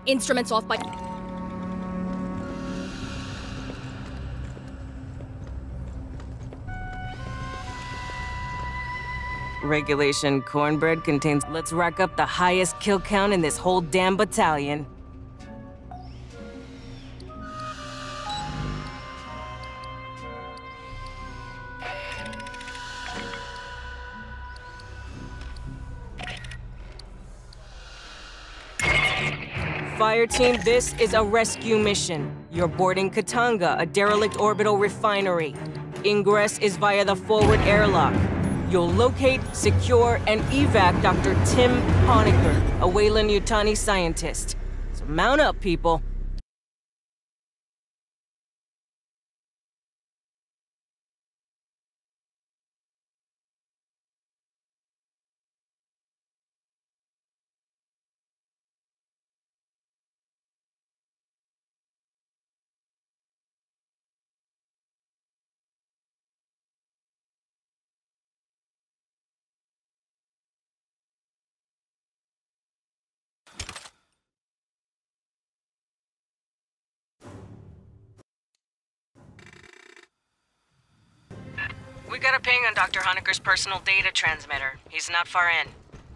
Instruments off by... Regulation cornbread contains... Let's rack up the highest kill count in this whole damn battalion. Fireteam, this is a rescue mission. You're boarding Katanga, a derelict orbital refinery. Ingress is via the forward airlock. You'll locate, secure, and evac Dr. Tim Honecker, a Weyland-Yutani scientist. So mount up, people. We got a ping on Dr. Honecker's personal data transmitter. He's not far in.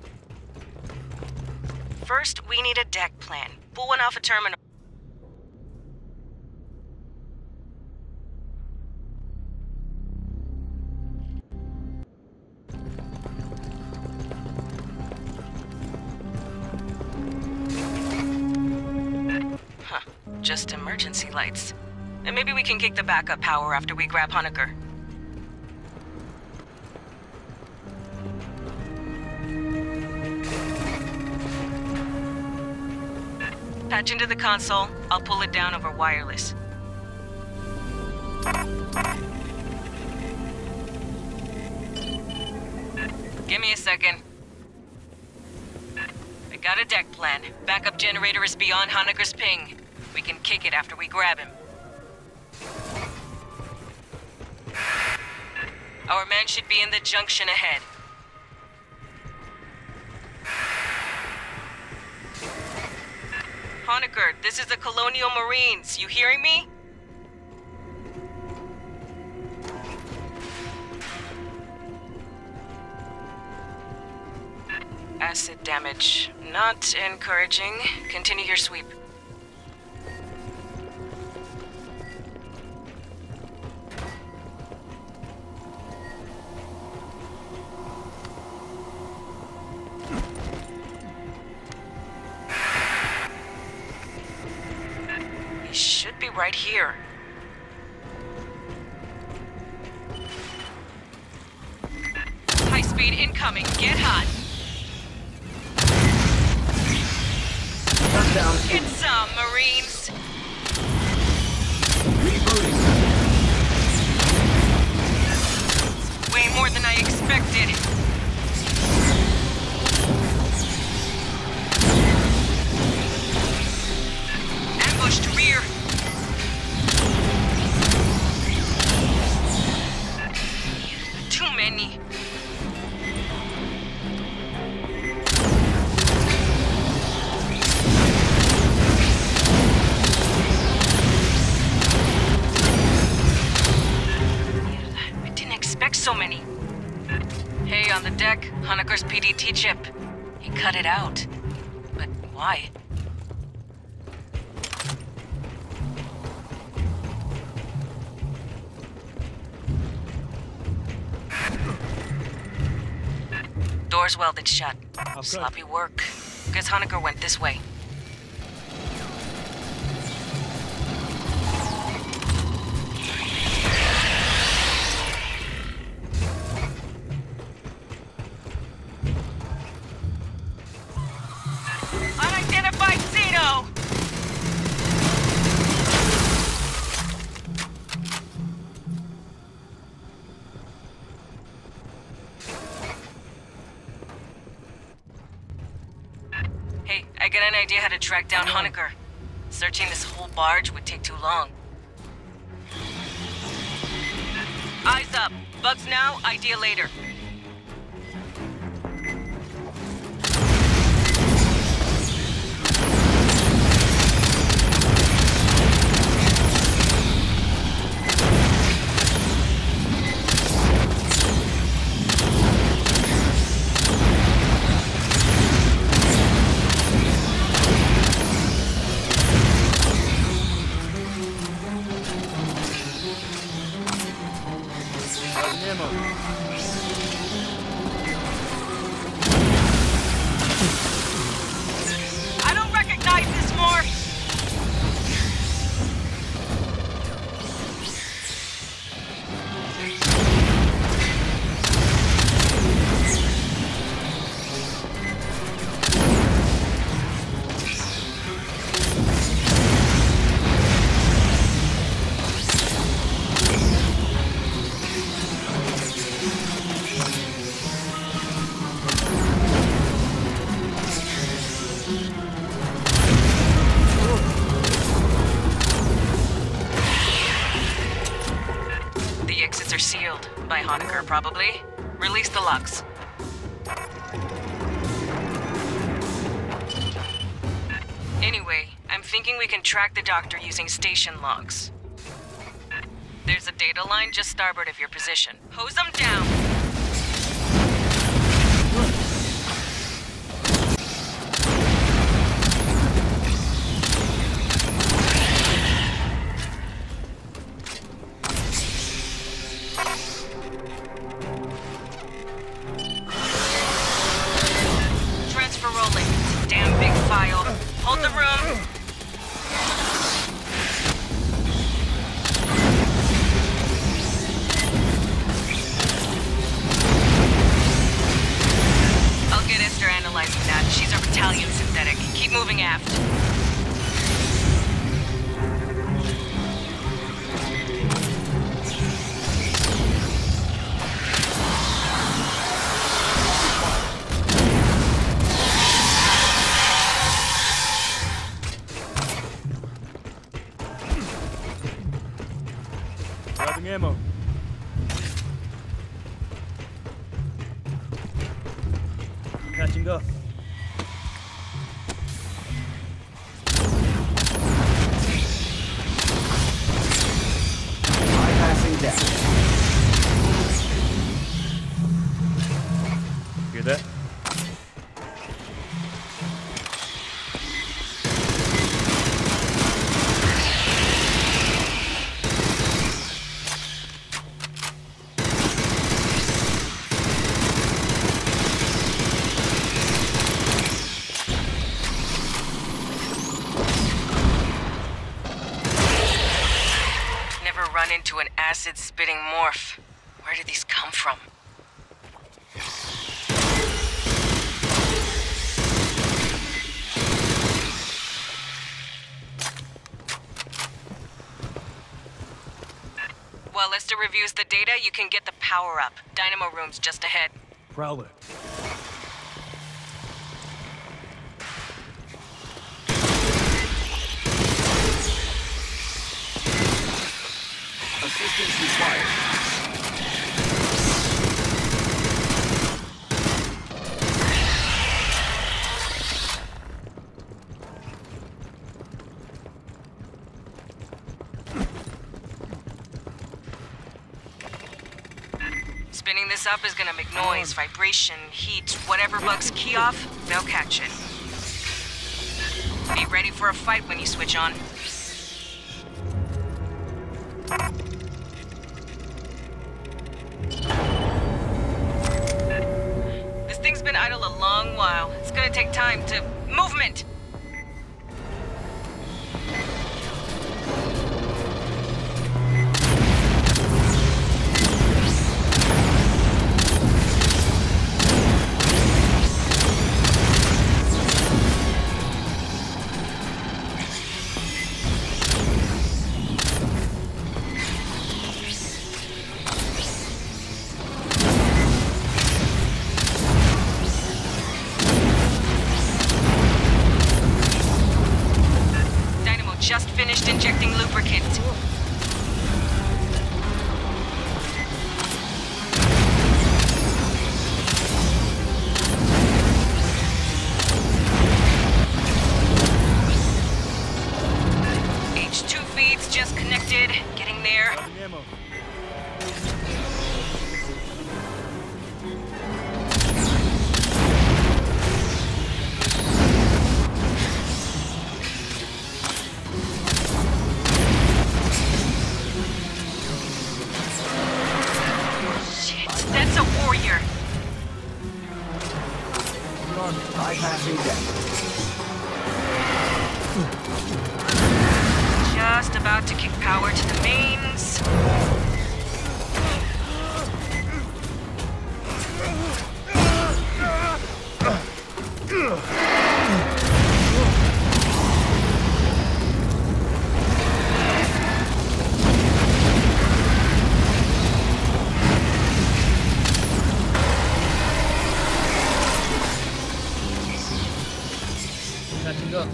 First, we need a deck plan. Pull one off a terminal. Huh. Just emergency lights. And maybe we can kick the backup power after we grab Honecker. Patch into the console. I'll pull it down over wireless. Give me a second. I got a deck plan. Backup generator is beyond Honecker's ping. We can kick it after we grab him. Our man should be in the junction ahead. Honecker, this is the Colonial Marines. You hearing me? Acid damage. Not encouraging. Continue your sweep. He should be right here. High speed incoming. Get hot. Get some, Marines. Rebooting. Way more than I expected. Ambushed rear. Too many. So many. Hey, on the deck, Honecker's PDT chip. He cut it out. But why? Door's welded shut. Oh, Sloppy work. Guess Honecker went this way. Unidentified Zeno! Hey, I got an idea how to track down Honecker. Searching this whole barge would take too long. Eyes up. Bugs now, idea later. her, probably. Release the locks. Anyway, I'm thinking we can track the doctor using station logs. There's a data line just starboard of your position. Hose them down! Transfer rolling. Damn big file. Hold the room. I'll get Esther analyzing that. She's our battalion synthetic. Keep moving aft. Grabbing ammo. Catching up. Bypassing deck. Hear that? Run into an acid-spitting morph. Where did these come from? While Lester reviews the data, you can get the power-up. Dynamo room's just ahead. Prowler. Assistance required. Spinning this up is gonna make noise, vibration, heat, whatever bugs key off, they'll catch it. Be ready for a fight when you switch on. This thing's been idle a long while. It's gonna take time to... Movement! Just finished injecting lubricant. H2 feeds just connected. Getting there. Grabbing ammo. That's a warrior. Bypassing deck. Just about to kick power to the mains. Catching up.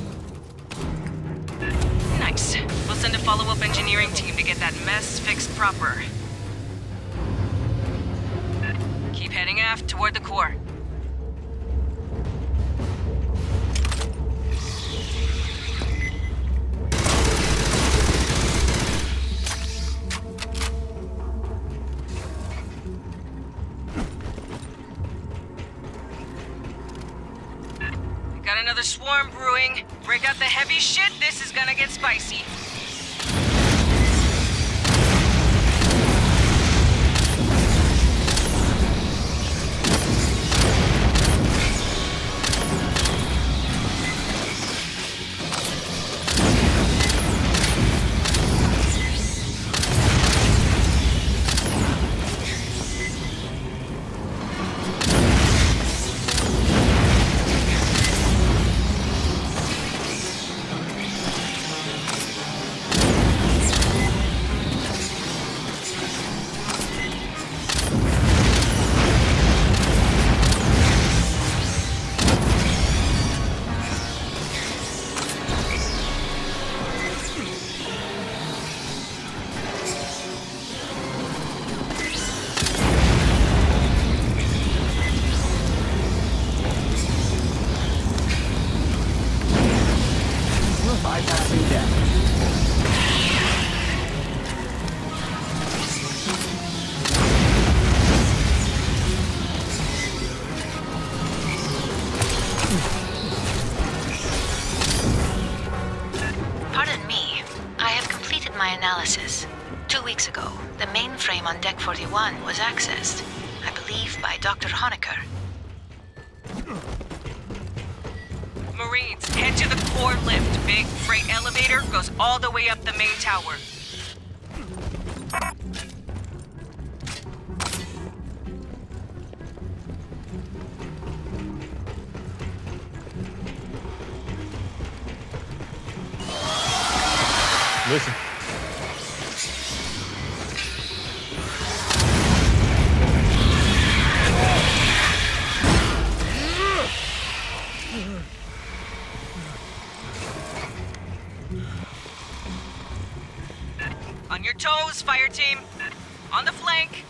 Nice. We'll send a follow-up engineering team to get that mess fixed proper. aft toward the core. Got another swarm brewing. Break out the heavy shit, this is gonna get spicy. Bypassing deck. Pardon me. I have completed my analysis. 2 weeks ago, the mainframe on Deck 41 was accessed, I believe by Dr. Honecker. Marines, head to the core lift. Big freight elevator goes all the way up the main tower. Listen. On your toes, fire team. On the flank.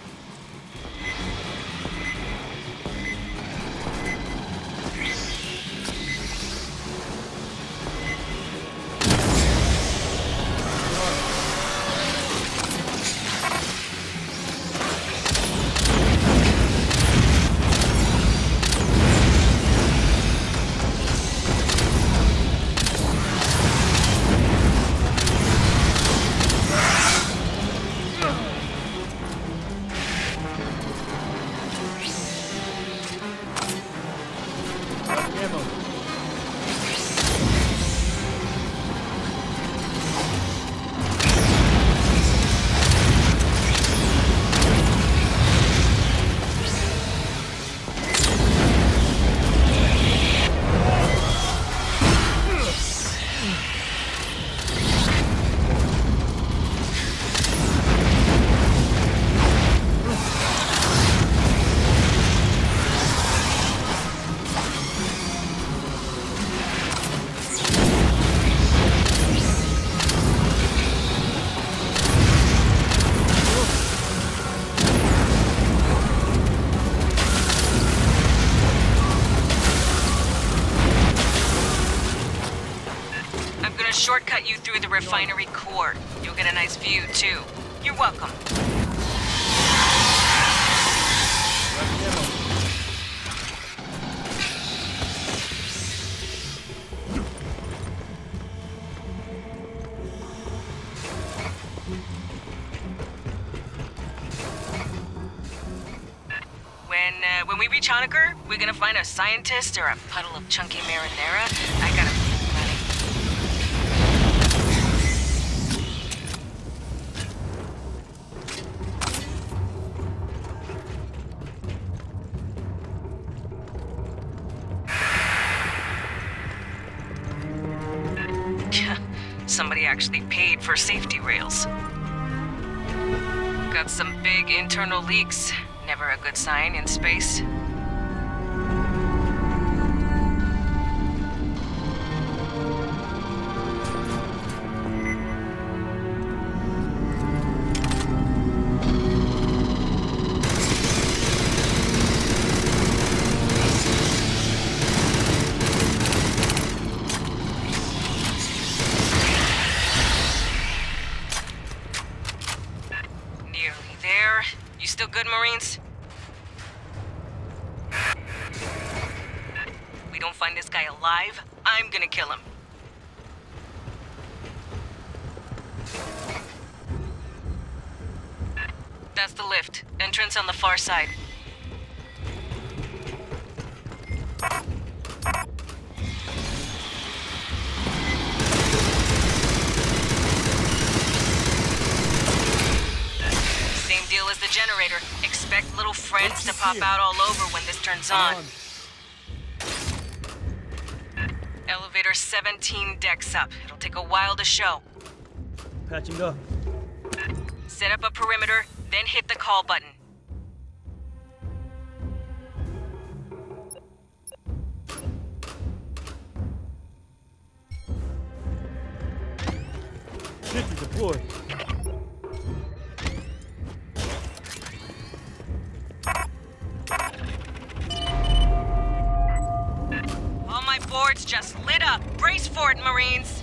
Ammo. Shortcut you through the refinery core. You'll get a nice view, too. You're welcome. When we reach Honecker, we're gonna find a scientist or a puddle of chunky marinara. I gotta think money. Somebody actually paid for safety rails. Got some big internal leaks. Never a good sign in space. Marines. We don't find this guy alive, I'm gonna kill him. That's the lift. Entrance on the far side. Same deal as the generator. Expect little friends to pop out all over when this turns on. Elevator 17 decks up. It'll take a while to show. Patching up. Set up a perimeter, then hit the call button. Sentry deployed. All my boards just lit up. Brace for it, Marines.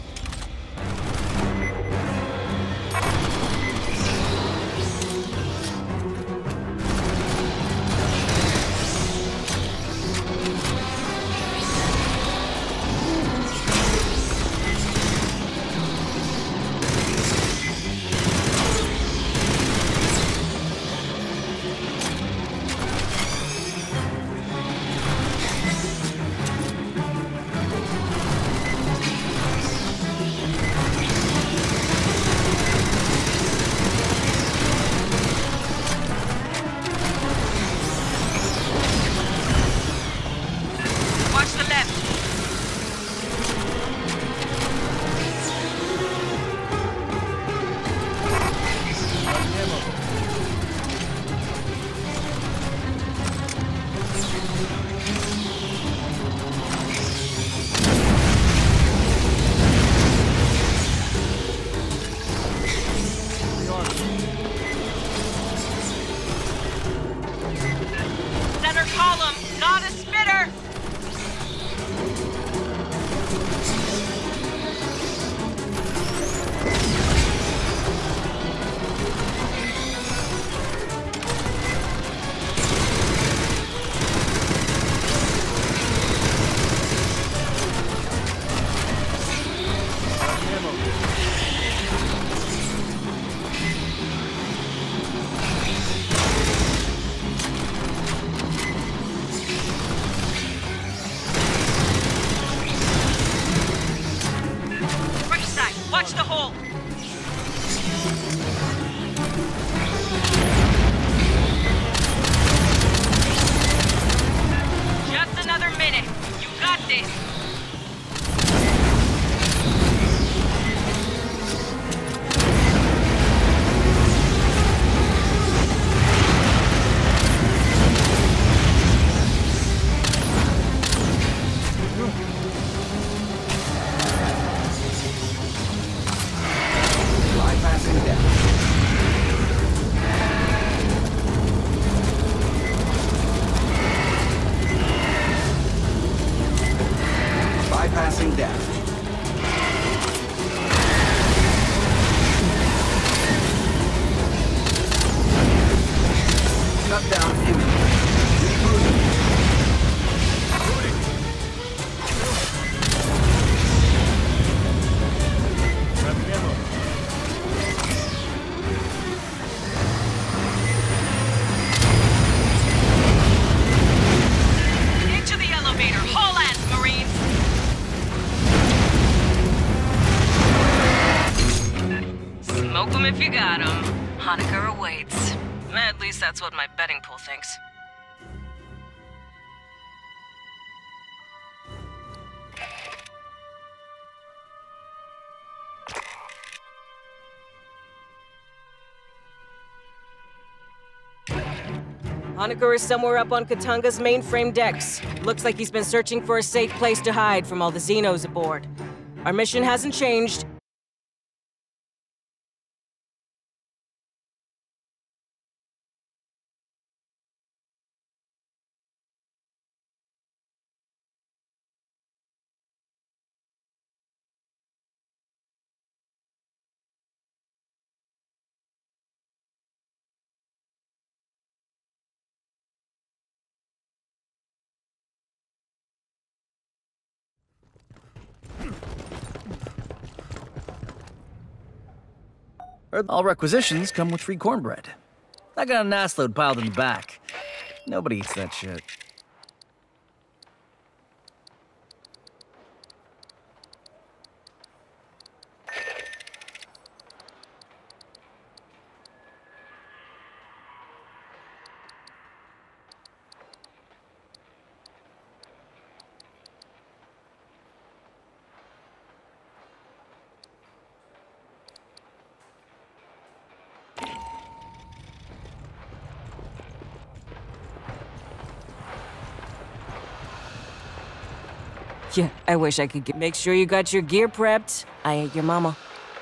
Watch the left. Center column. Got a spitter. Right side. Watch the hole. Just another minute. You got this. Bypassing deck. Bypassing deck. Shut down image. Rebooting. Grabbing ammo. Into the elevator. Haul ass, Marines. Smoke them if you got them. Hanukkah awaits. At least that's what my betting pool thinks. Hanukkah is somewhere up on Katanga's mainframe decks. Looks like he's been searching for a safe place to hide from all the Xenos aboard. Our mission hasn't changed. All requisitions come with free cornbread. I got an ass load piled in the back. Nobody eats that shit. Yeah, I wish I could make sure you got your gear prepped. I ain't your mama.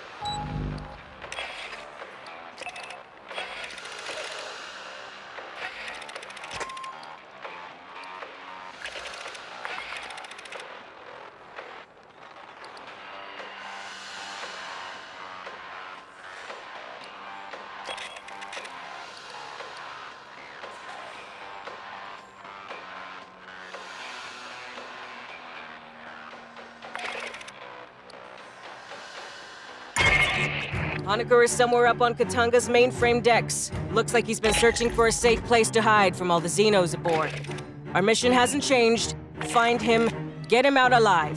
Honecker is somewhere up on Katanga's mainframe decks. Looks like he's been searching for a safe place to hide from all the Xenos aboard. Our mission hasn't changed. Find him, get him out alive.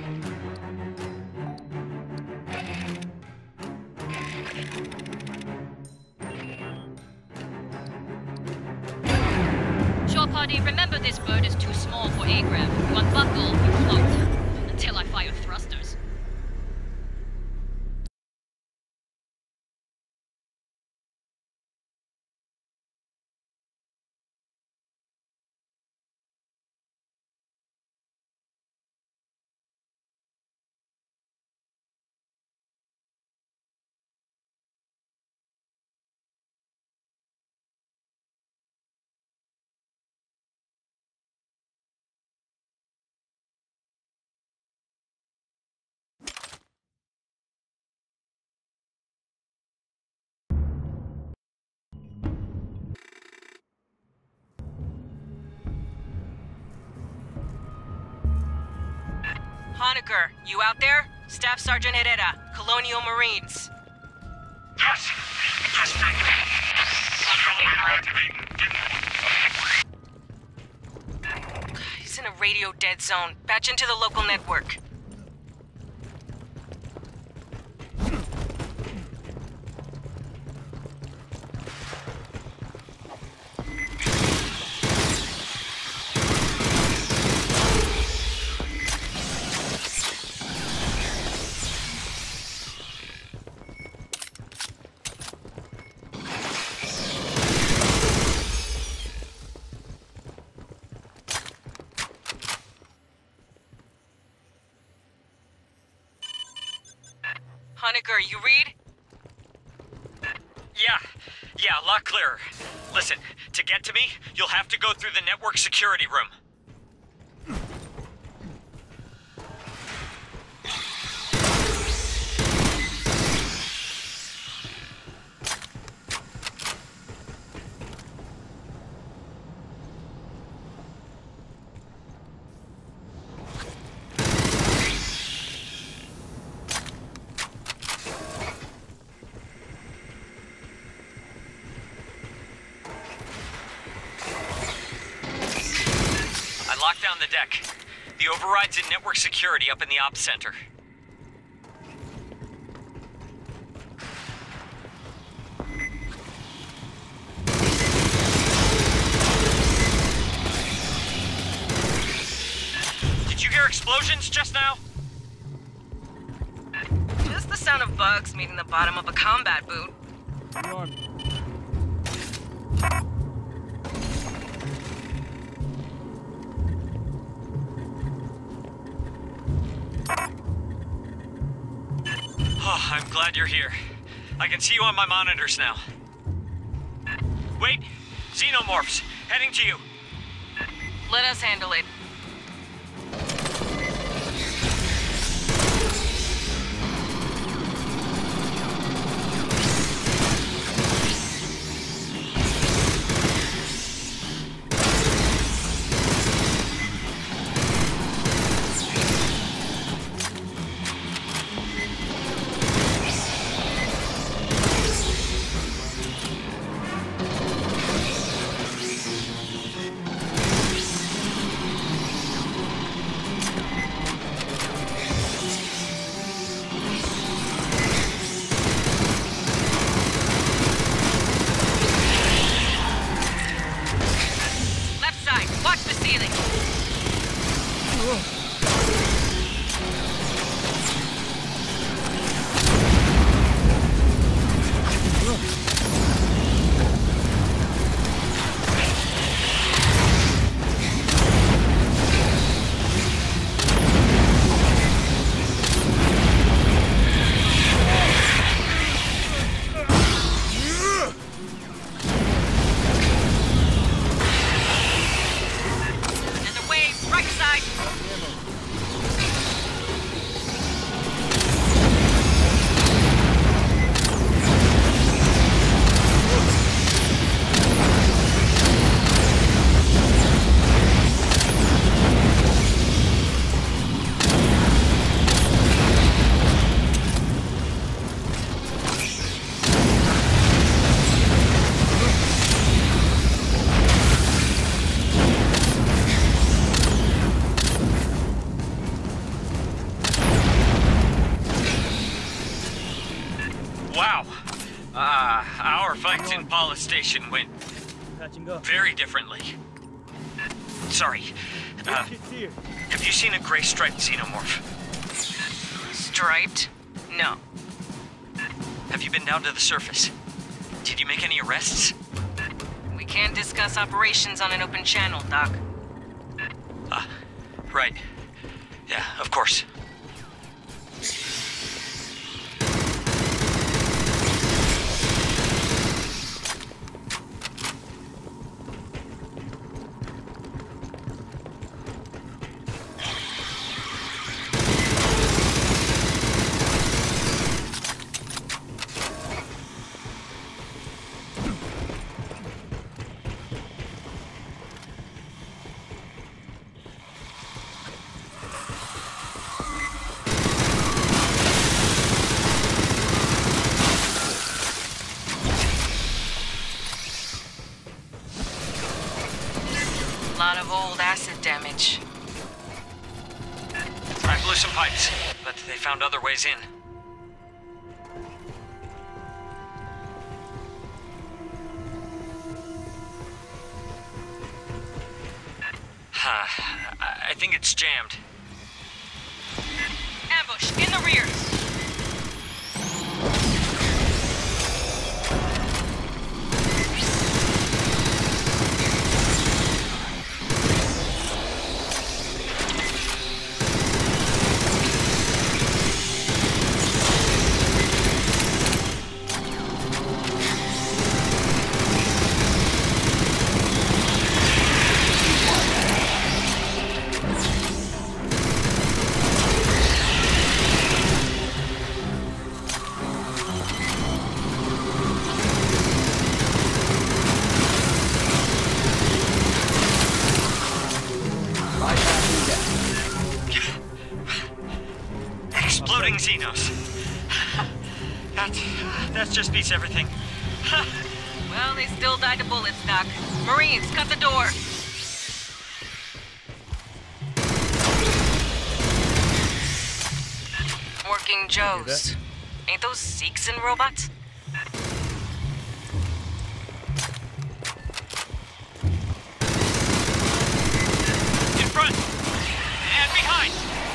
Shore party, remember this bird is too small for A-Grab. You unbuckle, you float. Until I fire thrusters. Honecker, you out there? Staff Sergeant Herrera, Colonial Marines. Yes. Yes, thank you. He's in a radio dead zone. Patch into the local network. Honecker, you read? Yeah, a lot clearer. Listen, to get to me, you'll have to go through the network security room. Lock down the deck. The override's in network security up in the ops center. Did you hear explosions just now? Just the sound of bugs meeting the bottom of a combat boot. Oh, I'm glad you're here. I can see you on my monitors now. Wait! Xenomorphs! Heading to you! Let us handle it. Wow. Our fights in Paula Station went Patching up. very differently. Sorry. Shit's here. Have you seen a gray striped xenomorph? Striped? No. Have you been down to the surface? Did you make any arrests? We can't discuss operations on an open channel, Doc. Right. Yeah, of course. Lot of old acid damage. I blew some pipes, but they found other ways in. I think it's jammed. Ambush, in the rear! Exploding Xenos. That just beats everything. Well, they still died to bullets, Doc. Marines, cut the door! Working Joes. Ain't those Sikhs in robots? In front! And behind!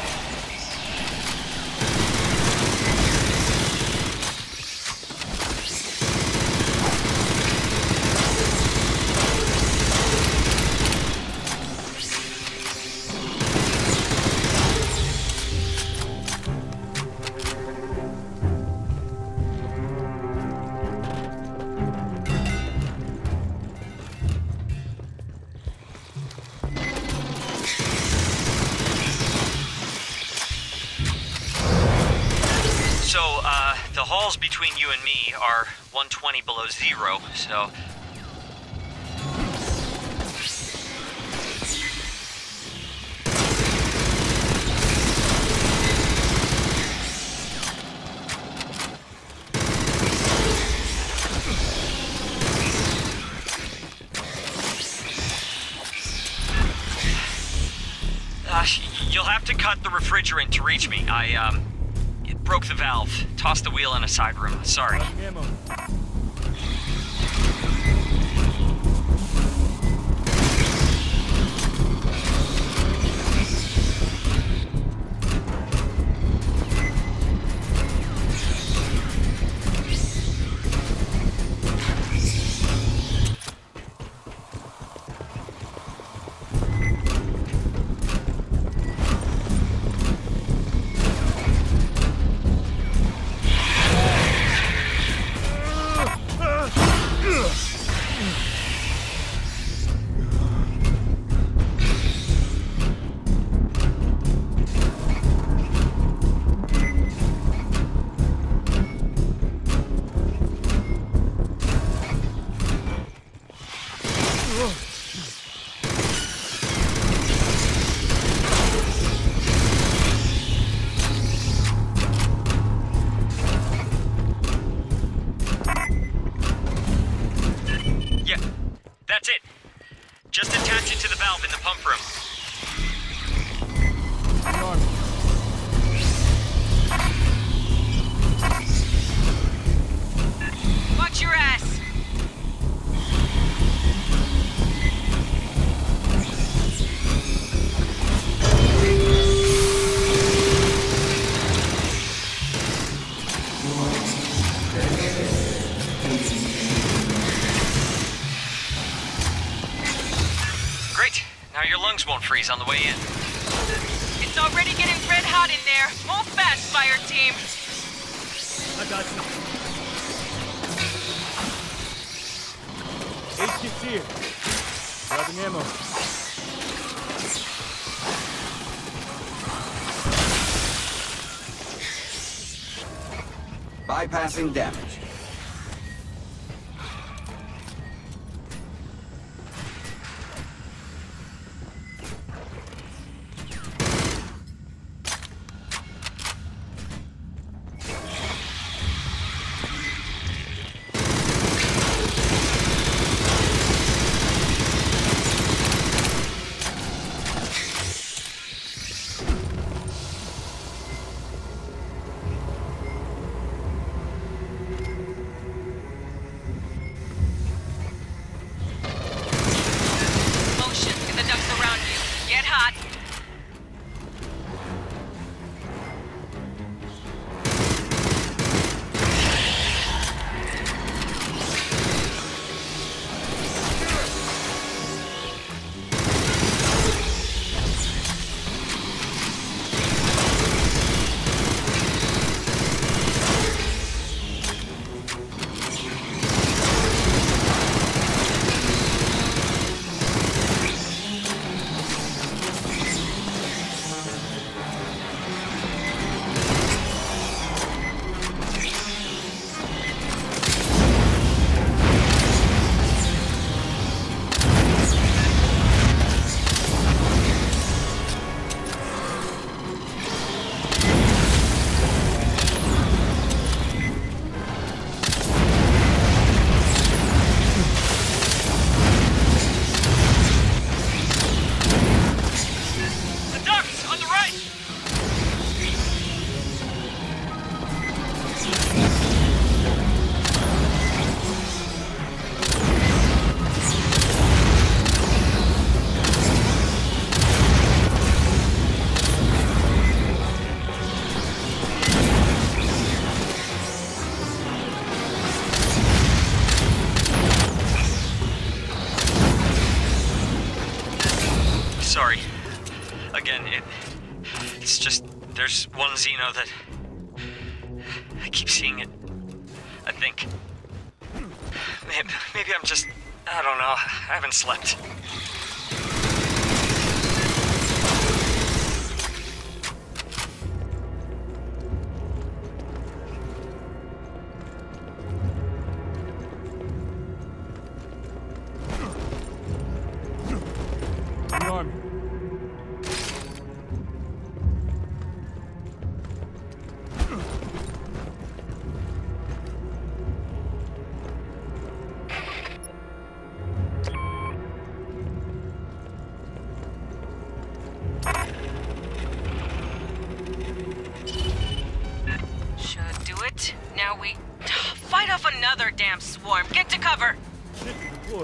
So, the halls between you and me are 120 below zero, so... You'll have to cut the refrigerant to reach me. It broke the valve. Tossed the wheel in a side room. Sorry. Ammo. way in. It's already getting red hot in there. Move fast, fire team. I got you. Eight kits here. Grabbing ammo. Bypassing damage. Motion in the ducts around you. Get hot. The ducks on the right! Sorry. Again, it's just there's one Xeno that I keep seeing it. I think maybe I'm just I don't know. I haven't slept. Rearm. Should do it. Now we fight off another damn swarm. Get to cover. Shit, deploy.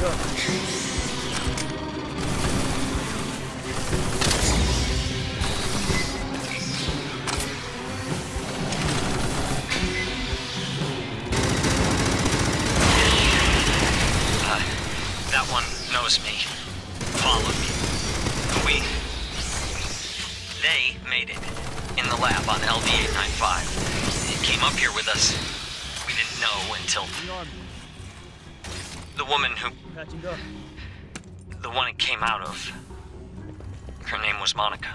That one knows me. Followed me. They made it. In the lab on LV-895. It came up here with us. We didn't know until... The woman who... Patching up. The one it came out of. Her name was Monica.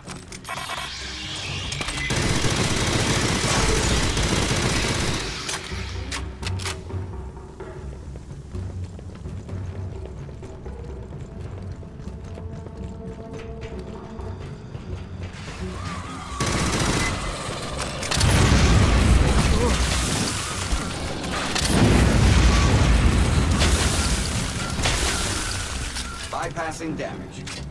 Bypassing damage.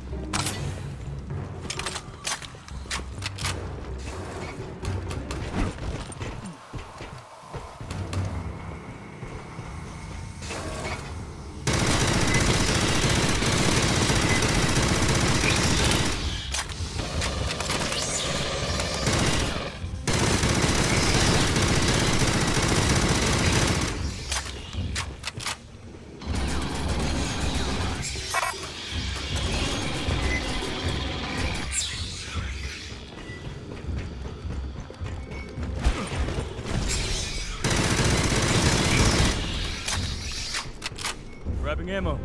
Grabbing ammo.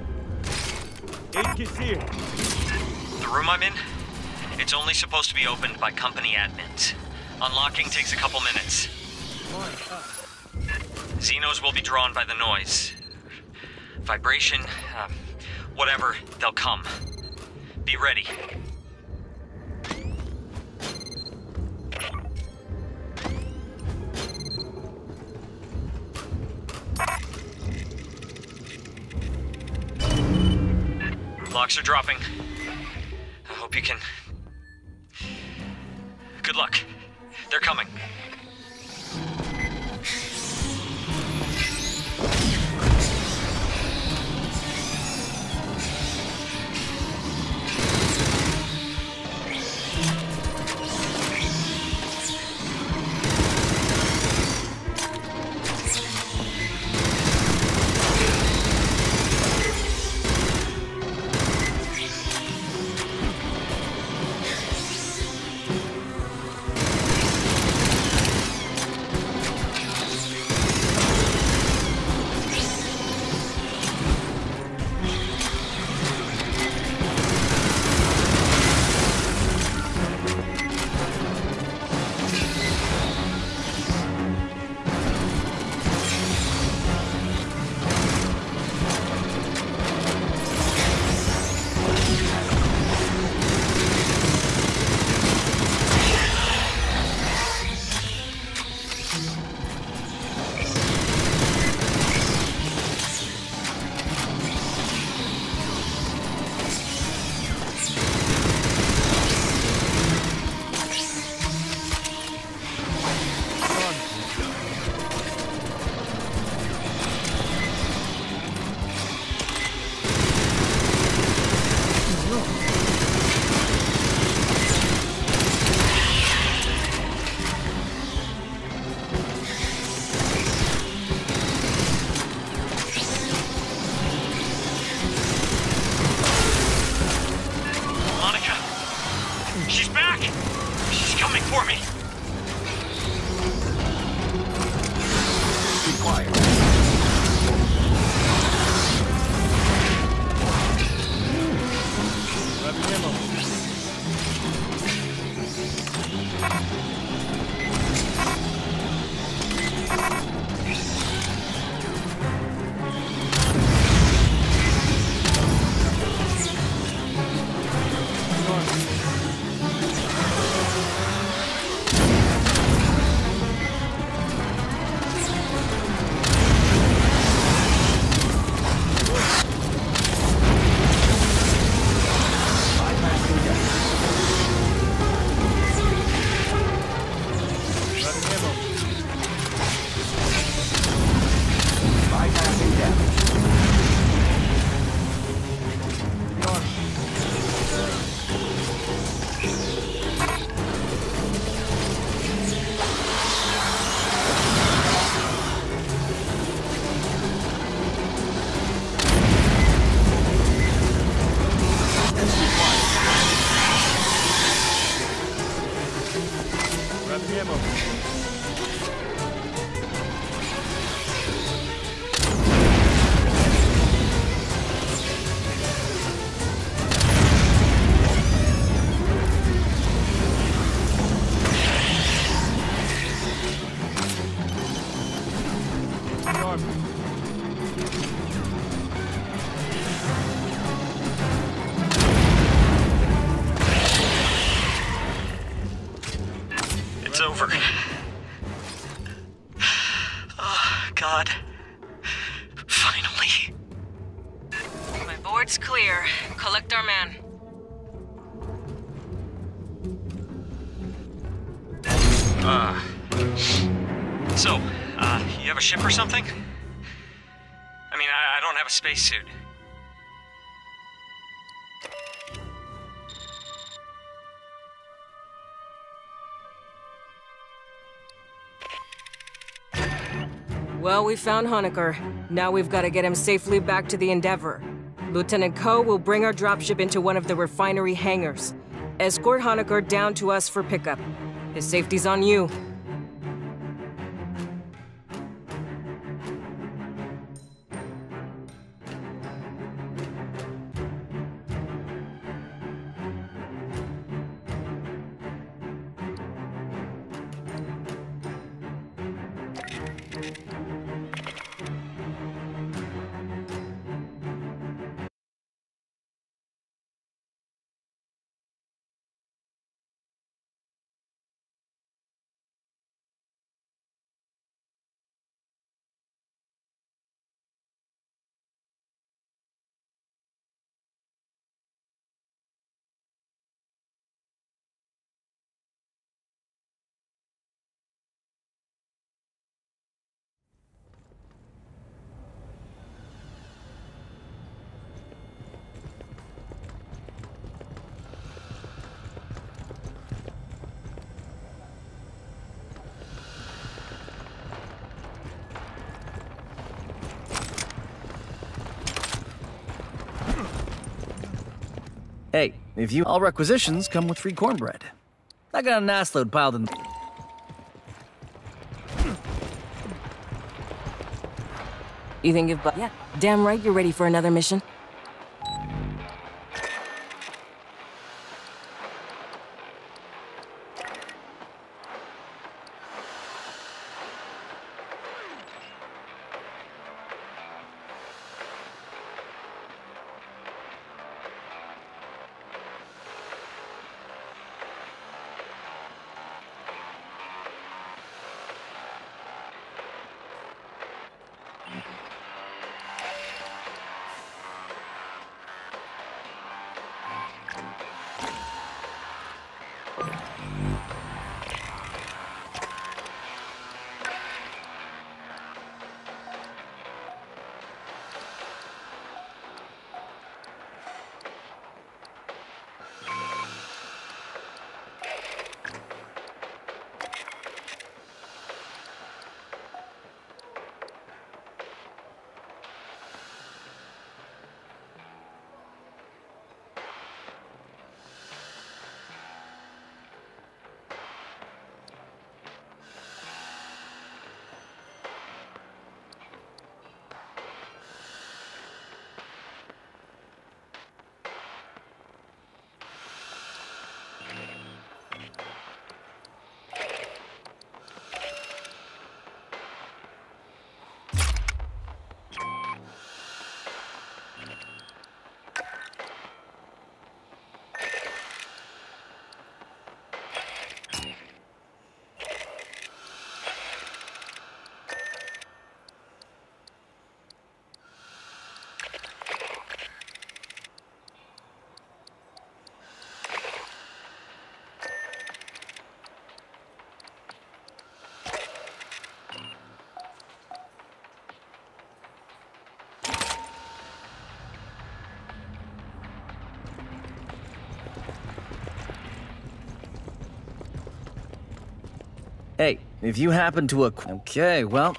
8 kits here. The room I'm in? It's only supposed to be opened by company admins. Unlocking takes a couple minutes. Xenos will be drawn by the noise. Vibration, whatever, they'll come. Be ready. Locks are dropping. I hope you can... Good luck. They're coming. It's over. Oh, God. Finally. My board's clear. Collect our man. So, you have a ship or something? I mean, I don't have a spacesuit. Well, we found Honecker. Now we've got to get him safely back to the Endeavor. Lieutenant Ko will bring our dropship into one of the refinery hangars. Escort Honecker down to us for pickup. His safety's on you. Hey, if you... All requisitions come with free cornbread. I got an ass load piled in... You think you've... Yeah, damn right you're ready for another mission. Hey, if you happen to Okay, well,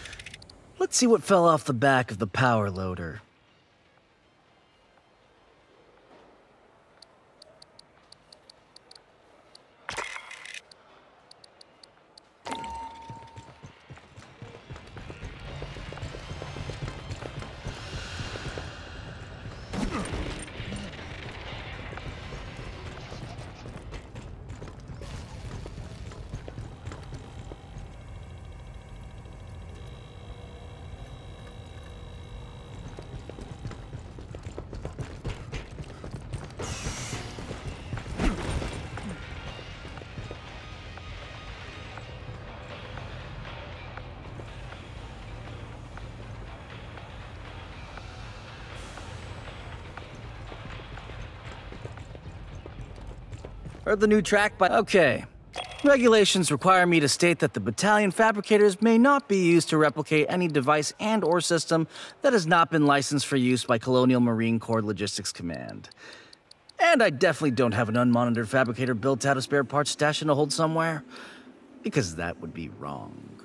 let's see what fell off the back of the power loader. Heard the new track by... Okay. Regulations require me to state that the battalion fabricators may not be used to replicate any device and/or system that has not been licensed for use by Colonial Marine Corps Logistics Command. And I definitely don't have an unmonitored fabricator built out of spare parts stashed in a hold somewhere, because that would be wrong.